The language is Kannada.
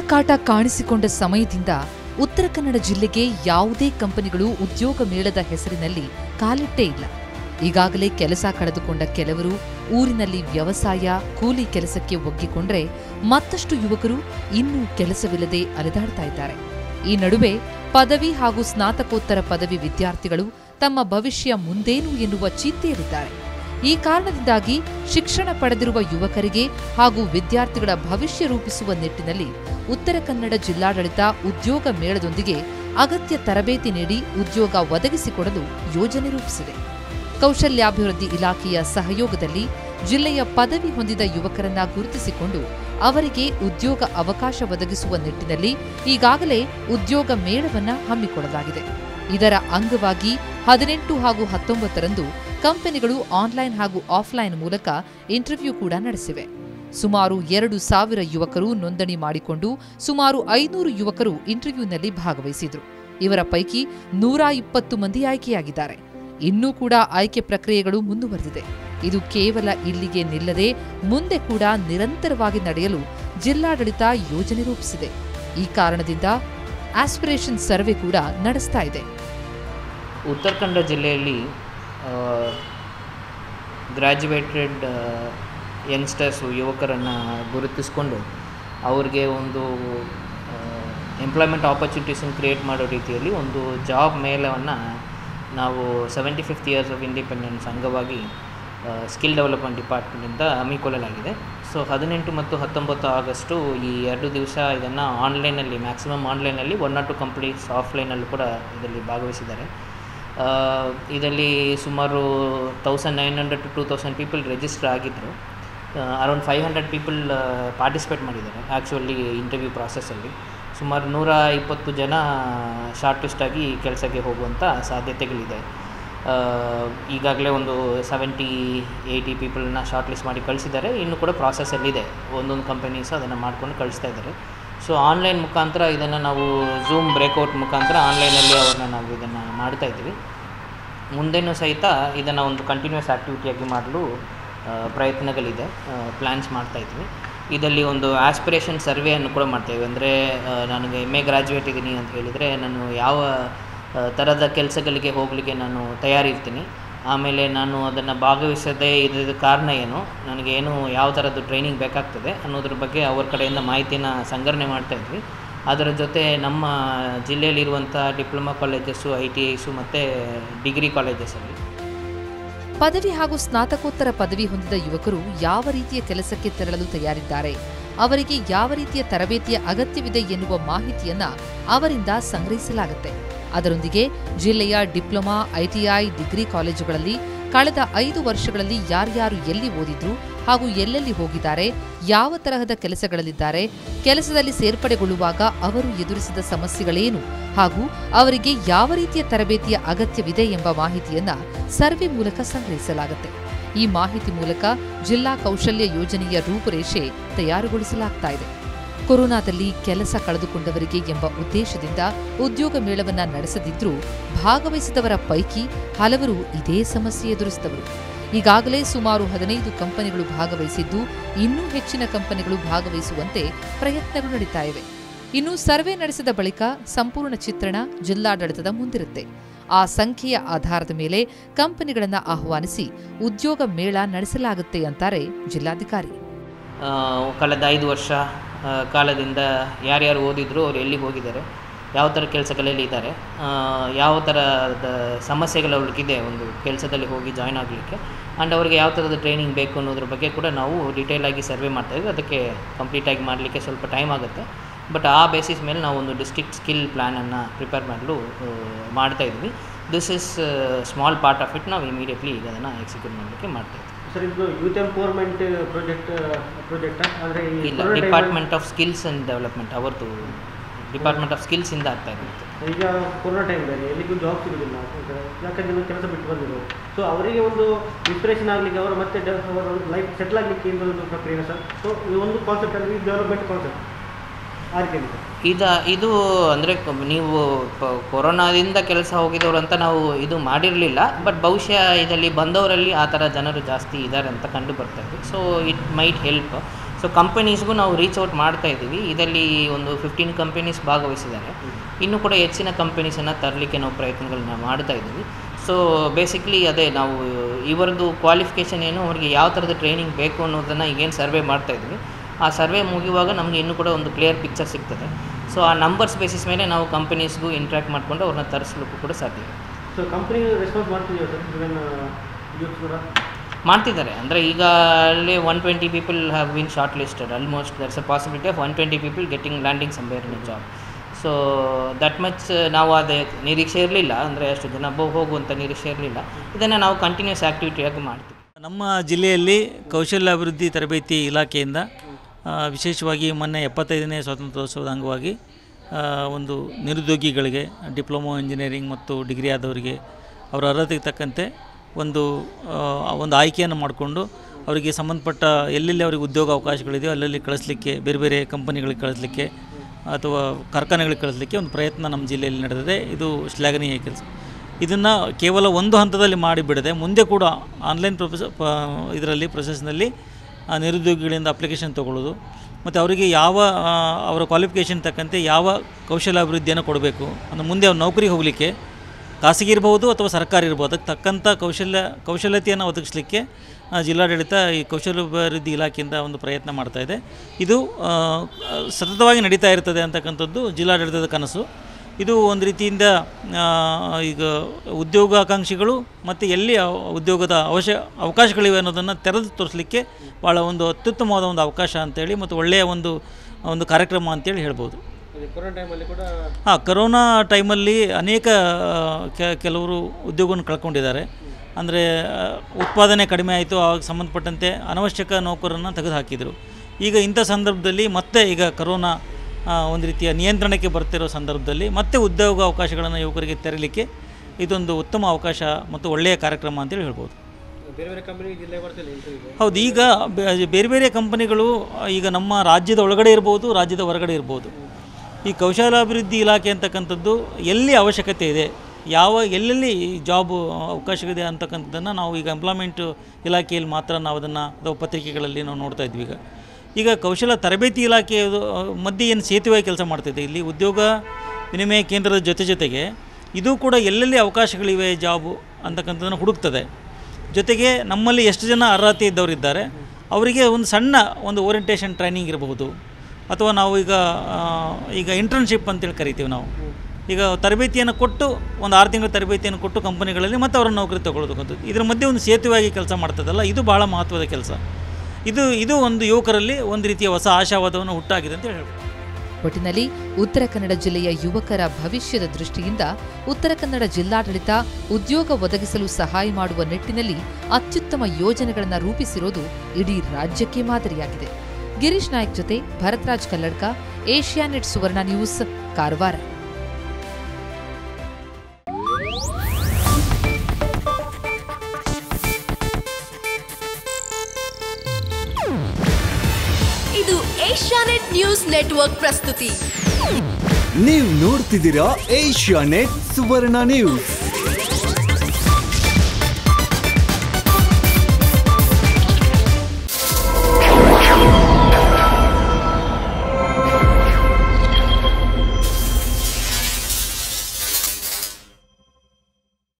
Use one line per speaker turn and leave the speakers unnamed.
ಕಾಟ ಕಾಣಿಸಿಕೊಂಡ ಸಮಯದಿಂದ ಉತ್ತರ ಕನ್ನಡ ಜಿಲ್ಲೆಗೆ ಯಾವುದೇ ಕಂಪನಿಗಳು ಉದ್ಯೋಗ ಮೇಳದ ಹೆಸರಿನಲ್ಲಿ ಕಾಲಿಟ್ಟೇ ಇಲ್ಲ. ಈಗಾಗಲೇ ಕೆಲಸ ಕಳೆದುಕೊಂಡ ಕೆಲವರು ಊರಿನಲ್ಲಿ ವ್ಯವಸಾಯ, ಕೂಲಿ ಕೆಲಸಕ್ಕೆ ಒಗ್ಗಿಕೊಂಡ್ರೆ ಮತ್ತಷ್ಟು ಯುವಕರು ಇನ್ನೂ ಕೆಲಸವಿಲ್ಲದೆ ಅಲೆದಾಡ್ತಾ ಇದ್ದಾರೆ. ಈ ನಡುವೆ ಪದವಿ ಹಾಗೂ ಸ್ನಾತಕೋತ್ತರ ಪದವಿ ವಿದ್ಯಾರ್ಥಿಗಳು ತಮ್ಮ ಭವಿಷ್ಯ ಮುಂದೇನು ಎನ್ನುವ ಚಿಂತೆಯಲ್ಲಿದ್ದಾರೆ. ಈ ಕಾರಣದಿಂದಾಗಿ ಶಿಕ್ಷಣ ಪಡೆದಿರುವ ಯುವಕರಿಗೆ ಹಾಗೂ ವಿದ್ಯಾರ್ಥಿಗಳ ಭವಿಷ್ಯ ರೂಪಿಸುವ ನಿಟ್ಟಿನಲ್ಲಿ ಉತ್ತರ ಕನ್ನಡ ಜಿಲ್ಲಾಡಳಿತ ಉದ್ಯೋಗ ಮೇಳದೊಂದಿಗೆ ಅಗತ್ಯ ತರಬೇತಿ ನೀಡಿ ಉದ್ಯೋಗ ಒದಗಿಸಿಕೊಡಲು ಯೋಜನೆ ರೂಪಿಸಿದೆ. ಕೌಶಲ್ಯಾಭಿವೃದ್ಧಿ ಇಲಾಖೆಯ ಸಹಯೋಗದಲ್ಲಿ ಜಿಲ್ಲೆಯ ಪದವಿ ಹೊಂದಿದ ಯುವಕರನ್ನ ಗುರುತಿಸಿಕೊಂಡು ಅವರಿಗೆ ಉದ್ಯೋಗ ಅವಕಾಶ ಒದಗಿಸುವ ನಿಟ್ಟಿನಲ್ಲಿ ಈಗಾಗಲೇ ಉದ್ಯೋಗ ಮೇಳವನ್ನ ಹಮ್ಮಿಕೊಳ್ಳಲಾಗಿದೆ. ಇದರ ಅಂಗವಾಗಿ 18 ಹಾಗೂ 19ರಂದು ಕಂಪನಿಗಳು ಆನ್ಲೈನ್ ಹಾಗೂ ಆಫ್ಲೈನ್ ಮೂಲಕ ಇಂಟರ್ವ್ಯೂ ಕೂಡ ನಡೆಸಿವೆ. ಸುಮಾರು 2,000 ಯುವಕರು ನೋಂದಣಿ ಮಾಡಿಕೊಂಡು ಸುಮಾರು 500 ಯುವಕರು ಇಂಟರ್ವ್ಯೂನಲ್ಲಿ ಭಾಗವಹಿಸಿದ್ರು. ಇವರ ಪೈಕಿ 120 ಮಂದಿ ಆಯ್ಕೆಯಾಗಿದ್ದಾರೆ. ಇನ್ನೂ ಕೂಡ ಆಯ್ಕೆ ಪ್ರಕ್ರಿಯೆಗಳು ಮುಂದುವರೆದಿದೆ. ಇದು ಕೇವಲ ಇಲ್ಲಿಗೆ ನಿಲ್ಲದೆ ಮುಂದೆ ಕೂಡ ನಿರಂತರವಾಗಿ ನಡೆಯಲು ಜಿಲ್ಲಾಡಳಿತ ಯೋಜನೆ ರೂಪಿಸಿದೆ. ಈ ಕಾರಣದಿಂದ ಆಸ್ಪಿರೇಷನ್ ಸರ್ವೆ ಕೂಡ ನಡೆಸ್ತಾ ಇದೆ.
ಉತ್ತರ ಕನ್ನಡ ಜಿಲ್ಲೆಯಲ್ಲಿ ಗ್ರ್ಯಾಜುಯೇಟೆಡ್ ಯಂಗ್ಸ್ಟರ್ಸು ಯುವಕರನ್ನು ಗುರುತಿಸಿಕೊಂಡು ಅವ್ರಿಗೆ ಒಂದು ಎಂಪ್ಲಾಯ್ಮೆಂಟ್ ಆಪರ್ಚುನಿಟೀಸನ್ನು ಕ್ರಿಯೇಟ್ ಮಾಡೋ ರೀತಿಯಲ್ಲಿ ಒಂದು ಜಾಬ್ ಮೇಳವನ್ನು ನಾವು 75th ಇಯರ್ಸ್ ಆಫ್ ಇಂಡಿಪೆಂಡೆನ್ಸ್ ಅಂಗವಾಗಿ ಸ್ಕಿಲ್ ಡೆವಲಪ್ಮೆಂಟ್ ಡಿಪಾರ್ಟ್ಮೆಂಟಿಂದ ಹಮ್ಮಿಕೊಳ್ಳಲಾಗಿದೆ. ಸೊ 18 ಮತ್ತು 19 ಆಗಸ್ಟು ಈ 2 ದಿವಸ ಇದನ್ನು ಆನ್ಲೈನಲ್ಲಿ ಮ್ಯಾಕ್ಸಿಮಮ್ ಆನ್ಲೈನಲ್ಲಿ 1 or 2 ಕಂಪ್ನೀಸ್ ಆಫ್ಲೈನಲ್ಲೂ ಕೂಡ ಇದರಲ್ಲಿ ಭಾಗವಹಿಸಿದ್ದಾರೆ. ಇದರಲ್ಲಿ ಸುಮಾರು 1900 to 2000 ಪೀಪಲ್ ರಿಜಿಸ್ಟರ್ ಆಗಿದ್ದರು. ಅರೌಂಡ್ 500 ಪೀಪಲ್ ಪಾರ್ಟಿಸಿಪೇಟ್ ಮಾಡಿದ್ದಾರೆ ಆ್ಯಕ್ಚುಲಿ ಇಂಟರ್ವ್ಯೂ ಪ್ರಾಸೆಸ್ಸಲ್ಲಿ. ಸುಮಾರು 120 ಜನ ಶಾರ್ಟ್ ಲಿಸ್ಟಾಗಿ ಕೆಲಸಕ್ಕೆ ಹೋಗುವಂಥ ಸಾಧ್ಯತೆಗಳಿದೆ. ಈಗಾಗಲೇ ಒಂದು 70-80 ಪೀಪಲ್ನ ಶಾರ್ಟ್ ಲಿಸ್ಟ್ ಮಾಡಿ ಕಳಿಸಿದ್ದಾರೆ. ಇನ್ನೂ ಕೂಡ ಪ್ರಾಸೆಸ್ಸಲ್ಲಿದೆ. ಒಂದೊಂದು ಕಂಪನೀಸ್ ಅದನ್ನು ಮಾಡ್ಕೊಂಡು ಕಳಿಸ್ತಾ ಇದ್ದಾರೆ. ಸೊ ಆನ್ಲೈನ್ ಮುಖಾಂತರ ಇದನ್ನು ನಾವು ಝೂಮ್ ಬ್ರೇಕ್ಔಟ್ ಮುಖಾಂತರ ಆನ್ಲೈನಲ್ಲಿ ಅವ್ರನ್ನ ನಾವು ಇದನ್ನು ಮಾಡ್ತಾಯಿದ್ದೀವಿ. ಮುಂದೆನೂ ಸಹಿತ ಇದನ್ನು ಒಂದು ಕಂಟಿನ್ಯೂಸ್ ಆ್ಯಕ್ಟಿವಿಟಿಯಾಗಿ ಮಾಡಲು ಪ್ರಯತ್ನಗಳಿದೆ, ಪ್ಲ್ಯಾನ್ಸ್ ಮಾಡ್ತಾಯಿದ್ವಿ. ಇದರಲ್ಲಿ ಒಂದು ಆಸ್ಪಿರೇಷನ್ ಸರ್ವೆಯನ್ನು ಕೂಡ ಮಾಡ್ತೇವೆ. ಅಂದರೆ ನನಗೆ MA ಗ್ರ್ಯಾಜುಯೇಟ್ ಇದ್ದೀನಿ ಅಂತ ಹೇಳಿದರೆ ನಾನು ಯಾವ ಥರದ ಕೆಲಸಗಳಿಗೆ ಹೋಗಲಿಕ್ಕೆ ನಾನು ತಯಾರಿರ್ತೀನಿ, ಆಮೇಲೆ ನಾನು ಅದನ್ನು ಭಾಗವಹಿಸದೇ ಇದ್ದ ಕಾರಣ ಏನು, ನನಗೇನು ಯಾವ ಥರದ್ದು ಟ್ರೈನಿಂಗ್ ಬೇಕಾಗ್ತದೆ ಅನ್ನೋದ್ರ ಬಗ್ಗೆ ಅವ್ರ ಕಡೆಯಿಂದ ಮಾಹಿತಿನ ಸಂಗ್ರಹಣೆ ಮಾಡ್ತಾಯಿದ್ವಿ. ಅದರ ಜೊತೆ ನಮ್ಮ ಜಿಲ್ಲೆಯಲ್ಲಿರುವಂಥ ಡಿಪ್ಲೊಮಾ ಕಾಲೇಜಸ್ಸು, ITIಸು ಮತ್ತು ಡಿಗ್ರಿ ಕಾಲೇಜಸ್ಸಲ್ಲಿ
ಪದವಿ ಹಾಗೂ ಸ್ನಾತಕೋತ್ತರ ಪದವಿ ಹೊಂದಿದ ಯುವಕರು ಯಾವ ರೀತಿಯ ಕೆಲಸಕ್ಕೆ ತೆರಳಲು ತಯಾರಿದ್ದಾರೆ, ಅವರಿಗೆ ಯಾವ ರೀತಿಯ ತರಬೇತಿಯ ಅಗತ್ಯವಿದೆ ಎನ್ನುವ ಮಾಹಿತಿಯನ್ನ ಅವರಿಂದ ಸಂಗ್ರಹಿಸಲಾಗುತ್ತೆ. ಅದರೊಂದಿಗೆ ಜಿಲ್ಲೆಯ ಡಿಪ್ಲೊಮಾ, ITI, ಡಿಗ್ರಿ ಕಾಲೇಜುಗಳಲ್ಲಿ ಕಳೆದ 5 ವರ್ಷಗಳಲ್ಲಿ ಯಾರ್ಯಾರು ಎಲ್ಲಿ ಓದಿದ್ರು ಹಾಗೂ ಎಲ್ಲೆಲ್ಲಿ ಹೋಗಿದ್ದಾರೆ, ಯಾವ ತರಹದ ಕೆಲಸಗಳಲ್ಲಿದ್ದಾರೆ, ಕೆಲಸದಲ್ಲಿ ಸೇರ್ಪಡೆಗೊಳ್ಳುವಾಗ ಅವರು ಎದುರಿಸಿದ ಸಮಸ್ಯೆಗಳೇನು ಹಾಗೂ ಅವರಿಗೆ ಯಾವ ರೀತಿಯ ತರಬೇತಿಯ ಅಗತ್ಯವಿದೆ ಎಂಬ ಮಾಹಿತಿಯನ್ನ ಸರ್ವೆ ಮೂಲಕ ಸಂಗ್ರಹಿಸಲಾಗುತ್ತೆ. ಈ ಮಾಹಿತಿ ಮೂಲಕ ಜಿಲ್ಲಾ ಕೌಶಲ್ಯ ಯೋಜನೆಯ ರೂಪುರೇಷೆ ತಯಾರುಗೊಳಿಸಲಾಗ್ತಾ ಇದೆ. ಕೊರೋನಾದಲ್ಲಿ ಕೆಲಸ ಕಳೆದುಕೊಂಡವರಿಗೆ ಎಂಬ ಉದ್ದೇಶದಿಂದ ಉದ್ಯೋಗ ಮೇಳವನ್ನ ನಡೆಸದಿದ್ರೂ ಭಾಗವಹಿಸಿದವರ ಪೈಕಿ ಹಲವರು ಇದೇ ಸಮಸ್ಯೆ ಎದುರಿಸಿದವರು. ಈಗಾಗಲೇ ಸುಮಾರು 15 ಕಂಪನಿಗಳು ಭಾಗವಹಿಸಿದ್ದು ಇನ್ನೂ ಹೆಚ್ಚಿನ ಕಂಪನಿಗಳು ಭಾಗವಹಿಸುವಂತೆ ಪ್ರಯತ್ನಗಳು ನಡೀತಾ ಇವೆ. ಇನ್ನು ಸರ್ವೆ ನಡೆಸಿದ ಬಳಿಕ ಸಂಪೂರ್ಣ ಚಿತ್ರಣ ಜಿಲ್ಲಾಡಳಿತದ ಮುಂದಿರುತ್ತೆ. ಆ ಸಂಖ್ಯೆಯ ಆಧಾರದ ಮೇಲೆ ಕಂಪನಿಗಳನ್ನು ಆಹ್ವಾನಿಸಿ ಉದ್ಯೋಗ ಮೇಳ ನಡೆಸಲಾಗುತ್ತೆ ಅಂತಾರೆ ಜಿಲ್ಲಾಧಿಕಾರಿ.
ಕಳೆದ 5 ವರ್ಷ ಕಾಲದಿಂದ ಯಾರ್ಯಾರು ಓದಿದ್ರು ಅವ್ರು ಎಲ್ಲಿ ಹೋಗಿದ್ದಾರೆ, ಯಾವ ಥರ ಕೆಲಸಗಳಲ್ಲಿ ಇದ್ದಾರೆ, ಯಾವ ಥರದ ಸಮಸ್ಯೆಗಳು ಅವ್ರಿಗಿದೆ ಒಂದು ಕೆಲಸದಲ್ಲಿ ಹೋಗಿ ಜಾಯ್ನ್ ಆಗಲಿಕ್ಕೆ, ಆ್ಯಂಡ್ ಅವ್ರಿಗೆ ಯಾವ ಥರದ ಟ್ರೈನಿಂಗ್ ಬೇಕು ಅನ್ನೋದ್ರ ಬಗ್ಗೆ ಕೂಡ ನಾವು ಡೀಟೇಲಾಗಿ ಸರ್ವೆ ಮಾಡ್ತಾಯಿದ್ವಿ. ಅದಕ್ಕೆ ಕಂಪ್ಲೀಟಾಗಿ ಮಾಡಲಿಕ್ಕೆ ಸ್ವಲ್ಪ ಟೈಮ್ ಆಗುತ್ತೆ. ಬಟ್ ಆ ಬೇಸಿಸ್ ಮೇಲೆ ನಾವು ಒಂದು ಡಿಸ್ಟ್ರಿಕ್ಟ್ ಸ್ಕಿಲ್ ಪ್ಲ್ಯಾನನ್ನು ಪ್ರಿಪೇರ್ ಮಾಡಲು ಮಾಡ್ತಾಯಿದ್ವಿ. This is small part of it. ನಾವು ಇಮಿಡಿಯೇಟ್ಲಿ ಈಗ ಅದನ್ನು ಎಕ್ಸಿಕ್ಯೂಟ್ ಮಾಡಲಿಕ್ಕೆ ಮಾಡ್ತಾಯಿದ್ವಿ.
ಸರ್, ಇದು ಯೂತ್ ಎಂಪವರ್ಮೆಂಟ್ ಪ್ರಾಜೆಕ್ಟ್ ಅಂದರೆ
ಇಲ್ಲ, department of skills and development ಅವರದು ಡಿಪಾರ್ಟ್ಮೆಂಟ್ ಆಫ್ ಸ್ಕಿಲ್ಸಿಂದ ಆಗ್ತಾ ಇರುತ್ತೆ.
ಈಗ ಕೊರೋನಾ ಟೈಮಲ್ಲಿ ಎಲ್ಲಿಗೂ ಜಾಬ್ ಸಿಗೋದಿಲ್ಲ, ಯಾಕಂದರೆ ಕೆಲಸ ಬಿಟ್ಟು ಬಂದಿದ್ರು. ಸೊ ಅವರಿಗೆ ಒಂದು ಇನ್ಸ್ಪಿರೇಷನ್ ಆಗಲಿಕ್ಕೆ ಅವರು ಮತ್ತೆ ಅವರ ಲೈಫ್ ಸೆಟ್ಲ್ ಆಗಲಿಕ್ಕೆ ಒಂದು ಪ್ರಕ್ರಿಯೆ ಸರ್. ಸೊ ಈ ಒಂದು ಕಾನ್ಸೆಪ್ಟಲ್ಲಿ ಡೆವಲಪ್ಮೆಂಟ್ ಕಾನ್ಸೆಪ್ಟ್ ಆ ರೀತಿ
ಇದು ಅಂದರೆ ನೀವು ಕೊರೋನಾದಿಂದ ಕೆಲಸ ಹೋಗಿದವರು ಅಂತ ನಾವು ಇದು ಮಾಡಿರಲಿಲ್ಲ. ಬಟ್ ಬಹುಶಃ ಇದರಲ್ಲಿ ಬಂದವರಲ್ಲಿ ಆ ಥರ ಜನರು ಜಾಸ್ತಿ ಇದ್ದಾರೆ ಅಂತ ಕಂಡು ಬರ್ತಾ ಇದೆ. So it might help. So ಕಂಪನೀಸ್ಗೂ ನಾವು ರೀಚ್ ಔಟ್ ಮಾಡ್ತಾ ಇದ್ದೀವಿ. ಇದರಲ್ಲಿ ಒಂದು 15 ಕಂಪನೀಸ್ ಭಾಗವಹಿಸಿದ್ದಾರೆ. ಇನ್ನೂ ಕೂಡ ಹೆಚ್ಚಿನ ಕಂಪನೀಸನ್ನು ತರಲಿಕ್ಕೆ ನಾವು ಪ್ರಯತ್ನಗಳನ್ನ ಮಾಡ್ತಾ ಇದ್ದೀವಿ. ಸೊ ಬೇಸಿಕ್ಲಿ ಅದೇ ನಾವು ಇವರದ್ದು ಕ್ವಾಲಿಫಿಕೇಷನ್ ಏನು, ಅವ್ರಿಗೆ ಯಾವ ಥರದ ಟ್ರೈನಿಂಗ್ ಬೇಕು ಅನ್ನೋದನ್ನು ಈಗೇನು ಸರ್ವೆ ಮಾಡ್ತಾಯಿದ್ವಿ. ಆ ಸರ್ವೆ ಮುಗಿಯುವಾಗ ನಮಗೆ ಇನ್ನೂ ಕೂಡ ಒಂದು ಕ್ಲಿಯರ್ ಪಿಕ್ಚರ್ ಸಿಗ್ತದೆ. ಸೊ ಆ ನಂಬರ್ಸ್ ಬೇಸಿಸ್ ಮೇಲೆ ನಾವು ಕಂಪನೀಸ್ಗೂ ಇಂಟ್ರ್ಯಾಕ್ಟ್ ಮಾಡಿಕೊಂಡು ಅವ್ರನ್ನ ತರಿಸ್ಲಿಕ್ಕೂ ಕೂಡ ಸಾಧ್ಯ.
ಸೊ ಕಂಪ್ನಿ ರೆಸ್ಪಾನ್ಸ್ ಮಾಡ್ತಿದ್ದೀವಿ ಸರ್, ಇವನ್ ಯೂತ್ ಕೂಡ
ಮಾಡ್ತಿದ್ದಾರೆ. ಅಂದರೆ ಈಗ ಅಲ್ಲಿ 120 people have been short listed. Almost there's a possibility of 120 people getting landing somewhere in job. So that much ನಾವು ಅದೇ ನಿರೀಕ್ಷೆ ಇರಲಿಲ್ಲ, ಅಂದರೆ ಅಷ್ಟು ಜನ ಹೋಗುವಂಥ ನಿರೀಕ್ಷೆ ಇರಲಿಲ್ಲ. ಇದನ್ನು ನಾವು ಕಂಟಿನ್ಯೂಸ್ ಆ್ಯಕ್ಟಿವಿಟಿಯಾಗಿ ಮಾಡ್ತೀವಿ.
ನಮ್ಮ ಜಿಲ್ಲೆಯಲ್ಲಿ ಕೌಶಲ್ಯಾಭಿವೃದ್ಧಿ ತರಬೇತಿ ಇಲಾಖೆಯಿಂದ ವಿಶೇಷವಾಗಿ ಮೊನ್ನೆ 75ನೇ ಸ್ವಾತಂತ್ರ್ಯೋತ್ಸವದ ಅಂಗವಾಗಿ ಒಂದು ನಿರುದ್ಯೋಗಿಗಳಿಗೆ ಡಿಪ್ಲೊಮೊ ಇಂಜಿನಿಯರಿಂಗ್ ಮತ್ತು ಡಿಗ್ರಿ ಆದವರಿಗೆ ಅವರ ಅರ್ಹತೆಗೆ ತಕ್ಕಂತೆ ಒಂದು ಆಯ್ಕೆಯನ್ನು ಮಾಡಿಕೊಂಡು ಅವರಿಗೆ ಸಂಬಂಧಪಟ್ಟ ಎಲ್ಲೆಲ್ಲಿ ಅವರಿಗೆ ಉದ್ಯೋಗ ಅವಕಾಶಗಳಿದೆಯೋ ಅಲ್ಲಲ್ಲಿ ಕಳಿಸ್ಲಿಕ್ಕೆ, ಬೇರೆ ಬೇರೆ ಕಂಪನಿಗಳಿಗೆ ಕಳಿಸ್ಲಿಕ್ಕೆ ಅಥವಾ ಕಾರ್ಖಾನೆಗಳಿಗೆ ಕಳಿಸ್ಲಿಕ್ಕೆ ಒಂದು ಪ್ರಯತ್ನ ನಮ್ಮ ಜಿಲ್ಲೆಯಲ್ಲಿ ನಡೆದಿದೆ. ಇದು ಶ್ಲಾಘನೀಯ ಕೆಲಸ. ಇದನ್ನು ಕೇವಲ ಒಂದು ಹಂತದಲ್ಲಿ ಮಾಡಿಬಿಡದೆ ಮುಂದೆ ಕೂಡ ಆನ್ಲೈನ್ ಇದರಲ್ಲಿ ಪ್ರೊಸೆಸ್ನಲ್ಲಿ ನಿರುದ್ಯೋಗಿಗಳಿಂದ ಅಪ್ಲಿಕೇಶನ್ ತೊಗೊಳ್ಳೋದು ಮತ್ತು ಅವರಿಗೆ ಅವರ ಕ್ವಾಲಿಫಿಕೇಷನ್ ತಕ್ಕಂತೆ ಯಾವ ಕೌಶಲ್ಯಾಭಿವೃದ್ಧಿಯನ್ನು ಕೊಡಬೇಕು ಅಂದರೆ ಮುಂದೆ ಅವ್ರು ನೌಕರಿಗೆ ಹೋಗಲಿಕ್ಕೆ ಖಾಸಗಿ ಇರ್ಬೋದು ಅಥವಾ ಸರ್ಕಾರಿ ಇರ್ಬೋದು, ಅದಕ್ಕೆ ತಕ್ಕಂಥ ಕೌಶಲ್ಯತೆಯನ್ನು ಒದಗಿಸಲಿಕ್ಕೆ ಜಿಲ್ಲಾಡಳಿತ ಈ ಕೌಶಲ್ಯಾಭಿವೃದ್ಧಿ ಇಲಾಖೆಯಿಂದ ಒಂದು ಪ್ರಯತ್ನ ಮಾಡ್ತಾಯಿದೆ. ಇದು ಸತತವಾಗಿ ನಡೀತಾ ಇರ್ತದೆ ಅಂತಕ್ಕಂಥದ್ದು ಜಿಲ್ಲಾಡಳಿತದ ಕನಸು. ಇದು ಒಂದು ರೀತಿಯಿಂದ ಈಗ ಉದ್ಯೋಗಾಕಾಂಕ್ಷಿಗಳು ಮತ್ತು ಎಲ್ಲಿ ಉದ್ಯೋಗದ ಅವಕಾಶಗಳಿವೆ ಅನ್ನೋದನ್ನು ತೆರೆದು ತೋರಿಸಲಿಕ್ಕೆ ಭಾಳ ಒಂದು ಅತ್ಯುತ್ತಮವಾದ ಒಂದು ಅವಕಾಶ ಅಂತೇಳಿ ಮತ್ತು ಒಳ್ಳೆಯ ಒಂದು ಕಾರ್ಯಕ್ರಮ ಅಂತೇಳಿ ಹೇಳ್ಬೋದು. ಕೊರೋನಾ ಟೈಮಲ್ಲಿ ಅನೇಕ ಕೆಲವರು ಉದ್ಯೋಗವನ್ನು ಕಳ್ಕೊಂಡಿದ್ದಾರೆ. ಅಂದರೆ ಉತ್ಪಾದನೆ ಕಡಿಮೆ ಆಯಿತು, ಆವಾಗ ಸಂಬಂಧಪಟ್ಟಂತೆ ಅನವಶ್ಯಕ ನೌಕರರನ್ನು ತೆಗೆದುಹಾಕಿದರು. ಈಗ ಇಂಥ ಸಂದರ್ಭದಲ್ಲಿ ಮತ್ತೆ ಈಗ ಕರೋನಾ ಒಂದು ರೀತಿಯ ನಿಯಂತ್ರಣಕ್ಕೆ ಬರ್ತಿರೋ ಸಂದರ್ಭದಲ್ಲಿ ಮತ್ತೆ ಉದ್ಯೋಗ ಅವಕಾಶಗಳನ್ನು ಯುವಕರಿಗೆ ತೆರಲಿಕ್ಕೆ ಇದೊಂದು ಉತ್ತಮ ಅವಕಾಶ ಮತ್ತು ಒಳ್ಳೆಯ ಕಾರ್ಯಕ್ರಮ ಅಂತೇಳಿ ಹೇಳ್ಬೋದು.
ಬೇರೆ ಬೇರೆ ಕಂಪನಿ ಜಿಲ್ಲೆ ಬರ್ತಿಲ್ಲ.
ಹೌದು, ಈಗ ಬೇರೆ ಬೇರೆ ಕಂಪನಿಗಳು ಈಗ ನಮ್ಮ ರಾಜ್ಯದ ಒಳಗಡೆ ಇರ್ಬೋದು, ರಾಜ್ಯದ ಹೊರಗಡೆ ಇರ್ಬೋದು. ಈ ಕೌಶಲ್ಯಾಭಿವೃದ್ಧಿ ಇಲಾಖೆ ಅಂತಕ್ಕಂಥದ್ದು ಎಲ್ಲಿ ಅವಶ್ಯಕತೆ ಇದೆ, ಎಲ್ಲೆಲ್ಲಿ ಜಾಬ್ ಅವಕಾಶವಿದೆ ಅಂತಕ್ಕಂಥದ್ದನ್ನು ನಾವು ಈಗ ಎಂಪ್ಲಾಯ್ಮೆಂಟ್ ಇಲಾಖೆಯಲ್ಲಿ ಮಾತ್ರ ನಾವು ಅದನ್ನು ಅಥವಾ ಪತ್ರಿಕೆಗಳಲ್ಲಿ ನಾವು ನೋಡ್ತಾ ಇದ್ವಿ. ಈಗ ಕೌಶಲ ತರಬೇತಿ ಇಲಾಖೆ ಮಧ್ಯೆ ಏನು ಸೇತುವೆ ಕೆಲಸ ಮಾಡ್ತಿದೆ. ಇಲ್ಲಿ ಉದ್ಯೋಗ ವಿನಿಮಯ ಕೇಂದ್ರದ ಜೊತೆಗೆ ಇದು ಕೂಡ ಎಲ್ಲೆಲ್ಲಿ ಅವಕಾಶಗಳಿವೆ ಜಾಬು ಅಂತಕ್ಕಂಥದ್ದನ್ನು ಹುಡುಕ್ತದೆ. ಜೊತೆಗೆ ನಮ್ಮಲ್ಲಿ ಎಷ್ಟು ಜನ ಅರ್ಹತೆ ಇದ್ದವರಿದ್ದಾರೆ ಅವರಿಗೆ ಒಂದು ಸಣ್ಣ ಒಂದು ಓರಿಯೆಂಟೇಷನ್ ಟ್ರೈನಿಂಗ್ ಇರಬಹುದು, ಅಥವಾ ನಾವು ಈಗ ಇಂಟರ್ನ್ಶಿಪ್ ಅಂತೇಳಿ ಕರಿತೀವಿ. ನಾವು ಈಗ ತರಬೇತಿಯನ್ನು ಕೊಟ್ಟು ಒಂದು 6 ತಿಂಗಳ ತರಬೇತಿಯನ್ನು ಕೊಟ್ಟು ಕಂಪನಿಗಳಲ್ಲಿ ಮತ್ತು ಅವರ ನೌಕರಿ ತಗೊಳ್ಳೋದು, ಇದರ ಮಧ್ಯೆ ಒಂದು ಸೇತುವೆಯಾಗಿ ಕೆಲಸ ಮಾಡ್ತದಲ್ಲ, ಇದು ಭಾಳ ಮಹತ್ವದ ಕೆಲಸ. ಇದು ಒಂದು ಯುವಕರಲ್ಲಿ ಒಂದು ರೀತಿಯ ಹೊಸ ಆಶಾವಾದವನ್ನು ಹುಟ್ಟಾಗಿದೆ ಅಂತ ಹೇಳ್ಬೋದು.
ಒಟ್ಟಿನಲ್ಲಿ ಉತ್ತರ ಕನ್ನಡ ಜಿಲ್ಲೆಯ ಯುವಕರ ಭವಿಷ್ಯದ ದೃಷ್ಟಿಯಿಂದ ಉತ್ತರ ಕನ್ನಡ ಜಿಲ್ಲಾಡಳಿತ ಉದ್ಯೋಗ ಒದಗಿಸಲು ಸಹಾಯ ಮಾಡುವ ನಿಟ್ಟಿನಲ್ಲಿ ಅತ್ಯುತ್ತಮ ಯೋಜನೆಗಳನ್ನು ರೂಪಿಸಿರೋದು ಇಡೀ ರಾಜ್ಯಕ್ಕೆ ಮಾದರಿಯಾಗಿದೆ. ಗಿರೀಶ್ ನಾಯಕ್ ಜೊತೆ ಭರತ್ರಾಜ್ ಕಲ್ಲಡ್ಕ, ಏಷ್ಯಾನೆಟ್ ಸುವರ್ಣ ನ್ಯೂಸ್, ಕಾರವಾರ.
ಇದು ಏಷ್ಯಾನೆಟ್ ನ್ಯೂಸ್ ನೆಟ್ವರ್ಕ್ ಪ್ರಸ್ತುತಿ.
ನೀವು ನೋಡ್ತಿದ್ದೀರಾ ಏಷ್ಯಾನೆಟ್ ಸುವರ್ಣ ನ್ಯೂಸ್.